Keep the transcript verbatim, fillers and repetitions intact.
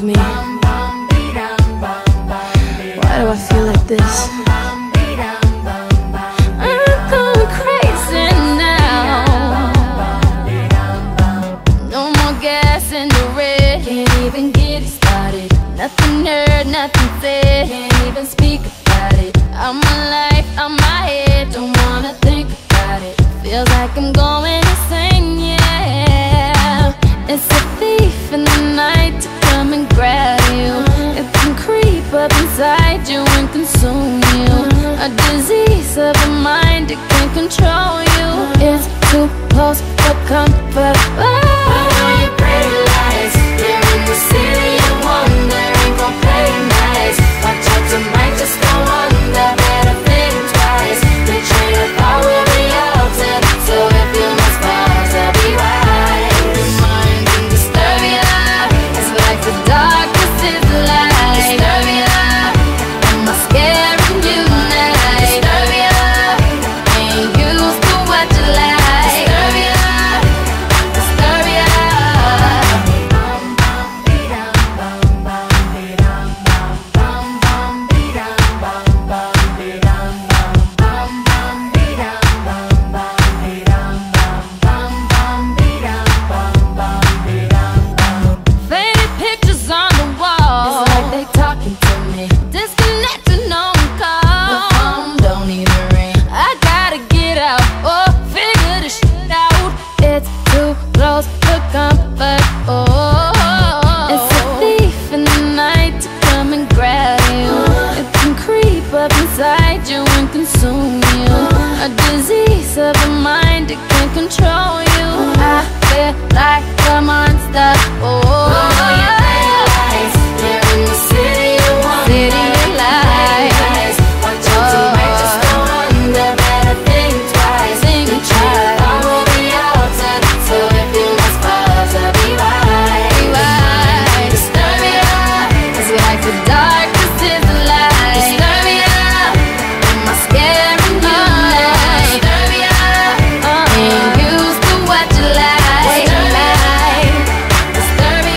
me? Why do I feel like this? I'm going crazy now. No more gas in the red. Can't even get it started. Nothing heard, nothing said. Can't even speak about it. I'm my life, I'm my head. Don't wanna think about it. Feels like I'm going insane, yeah. It's a thief in the night to come and grab you. It can creep up inside you and consume you. A disease of the mind, it can't control you. It's too close for comfort. Oh. I know your pretty lies. You're in the city of wonder, ain't gon' play nice. Watch out, you might just go under. Better think twice. The train of thought will be altered. So if you must pause, to be wise. Your mind can disturb you. It's like the darkness is the light. Disturb you. Am I scaring you now? Disturb you. Ain't used to what you like. Disturb you. Disturb you. Faded pictures on the wall. It's like they talking to me. Disconnected, no call. The phone don't even ring. I gotta get out, oh, figure this shit out. It's too close for comfort, oh. It's a thief in the night to come and grab you. It can creep up inside you and consume you. A disease of the mind, it can't control you.